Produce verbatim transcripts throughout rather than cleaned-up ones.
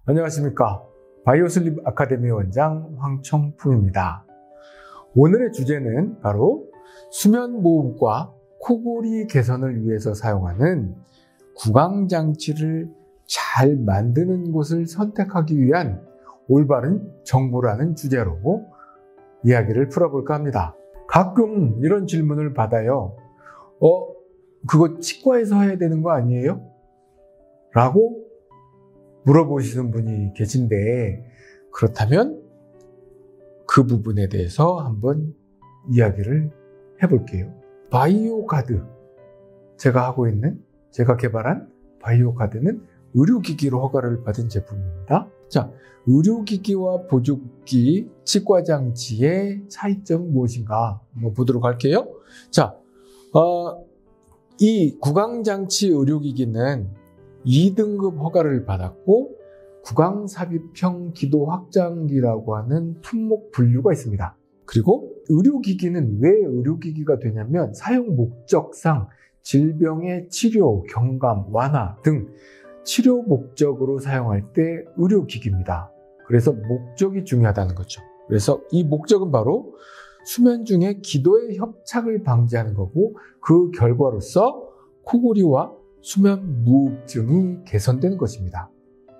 안녕하십니까. 바이오슬립 아카데미 원장 황청풍입니다. 오늘의 주제는 바로 수면무호흡과 코골이 개선을 위해서 사용하는 구강장치를 잘 만드는 곳을 선택하기 위한 올바른 정보라는 주제로 이야기를 풀어볼까 합니다. 가끔 이런 질문을 받아요. 어, 그거 치과에서 해야 되는 거 아니에요? 라고 물어보시는 분이 계신데, 그렇다면 그 부분에 대해서 한번 이야기를 해볼게요. 바이오가드, 제가 하고 있는, 제가 개발한 바이오가드는 의료기기로 허가를 받은 제품입니다. 자, 의료기기와 보조기, 치과장치의 차이점은 무엇인가 한번 보도록 할게요. 자, 어, 이 구강장치 의료기기는 이 등급 허가를 받았고 구강삽입형 기도 확장기라고 하는 품목 분류가 있습니다. 그리고 의료기기는 왜 의료기기가 되냐면 사용 목적상 질병의 치료, 경감, 완화 등 치료 목적으로 사용할 때 의료기기입니다. 그래서 목적이 중요하다는 거죠. 그래서 이 목적은 바로 수면 중에 기도의 협착을 방지하는 거고, 그 결과로서 코골이와 수면 무호흡증이 개선되는 것입니다.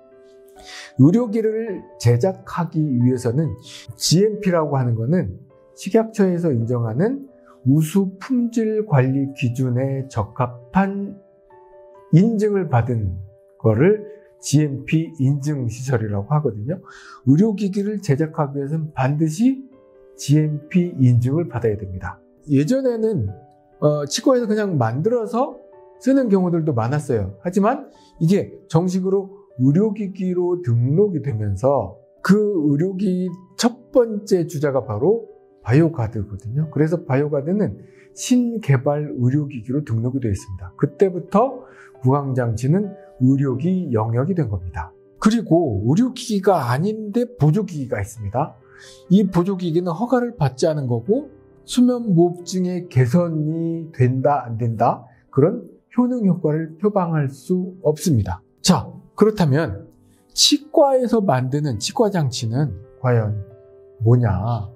의료기를 제작하기 위해서는 지엠피라고 하는 것은 식약처에서 인정하는 우수 품질 관리 기준에 적합한 인증을 받은 거를 지엠피 인증 시설이라고 하거든요. 의료기기를 제작하기 위해서는 반드시 지엠피 인증을 받아야 됩니다. 예전에는 어, 치과에서 그냥 만들어서 쓰는 경우들도 많았어요. 하지만 이게 정식으로 의료기기로 등록이 되면서 그 의료기기 첫 번째 주자가 바로 바이오가드거든요. 그래서 바이오가드는 신개발 의료기기로 등록이 되어 있습니다. 그때부터 구강장치는 의료기 영역이 된 겁니다. 그리고 의료기기가 아닌데 보조기기가 있습니다. 이 보조기기는 허가를 받지 않은 거고 수면무호흡증의 개선이 된다 안 된다 그런 효능 효과를 표방할 수 없습니다. 자, 그렇다면 치과에서 만드는 치과장치는 과연 뭐냐?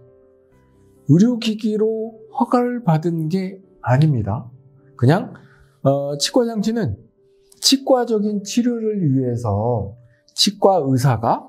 의료기기로 허가를 받은 게 아닙니다. 그냥 어, 치과장치는 치과적인 치료를 위해서 치과 의사가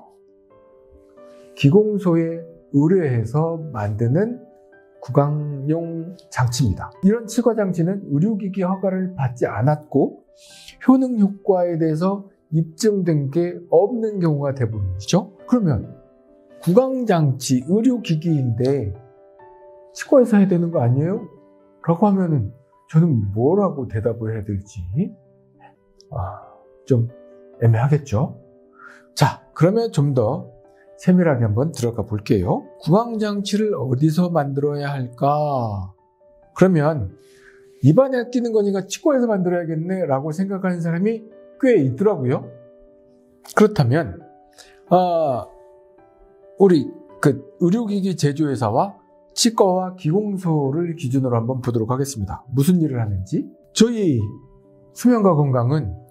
기공소에 의뢰해서 만드는 구강용 장치입니다. 이런 치과장치는 의료기기 허가를 받지 않았고 효능 효과에 대해서 입증된 게 없는 경우가 대부분이죠. 그러면 구강장치, 의료기기인데 치과에서 해야 되는 거 아니에요? 라고 하면은 저는 뭐라고 대답을 해야 될지 아, 좀 애매하겠죠? 자, 그러면 좀 더 세밀하게 한번 들어가 볼게요. 구강장치를 어디서 만들어야 할까? 그러면 입안에 끼는 거니까 치과에서 만들어야겠네 라고 생각하는 사람이 꽤 있더라고요. 그렇다면 어, 우리 그 의료기기 제조회사와 치과와 기공소를 기준으로 한번 보도록 하겠습니다. 무슨 일을 하는지. 저희 수면과 건강은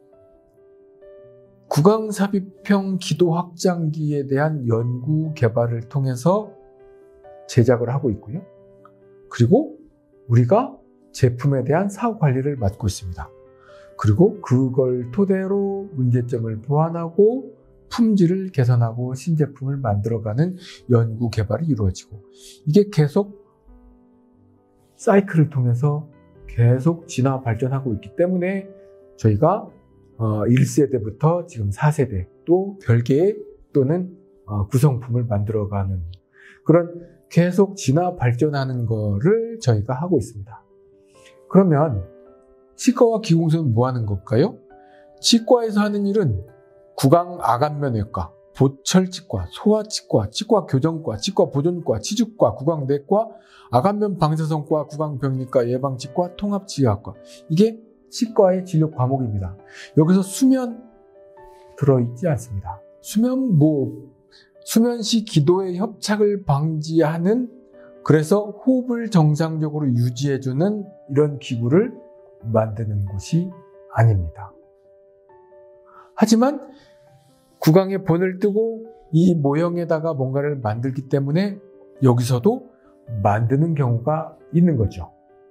구강삽입형 기도 확장기에 대한 연구 개발을 통해서 제작을 하고 있고요. 그리고 우리가 제품에 대한 사후 관리를 맡고 있습니다. 그리고 그걸 토대로 문제점을 보완하고 품질을 개선하고 신제품을 만들어가는 연구 개발이 이루어지고, 이게 계속 사이클을 통해서 계속 진화 발전하고 있기 때문에 저희가 어, 일 세대부터 지금 사 세대 또 별개의 또는 어, 구성품을 만들어가는 그런 계속 진화 발전하는 거를 저희가 하고 있습니다. 그러면 치과와 기공소는 뭐 하는 걸까요? 치과에서 하는 일은 구강 아간면외과, 보철치과, 소아치과, 치과교정과, 치과보존과, 치주과, 구강내과, 아간면 방사선과, 구강병리과, 예방치과, 통합치의학과, 이게 치과의 진료 과목입니다. 여기서 수면 들어있지 않습니다. 수면 무호흡, 수면 시 기도의 협착을 방지하는, 그래서 호흡을 정상적으로 유지해주는 이런 기구를 만드는 곳이 아닙니다. 하지만 구강에 본을 뜨고 이 모형에다가 뭔가를 만들기 때문에 여기서도 만드는 경우가 있는 거죠.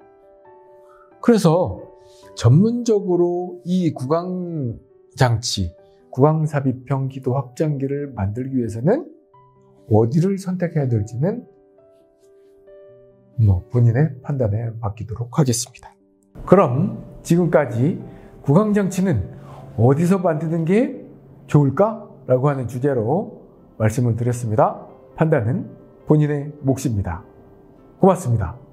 그래서 전문적으로 이 구강장치, 구강삽입형 기도 확장기를 만들기 위해서는 어디를 선택해야 될지는 뭐 본인의 판단에 맡기도록 하겠습니다. 그럼 지금까지 구강장치는 어디서 만드는 게 좋을까? 라고 하는 주제로 말씀을 드렸습니다. 판단은 본인의 몫입니다. 고맙습니다.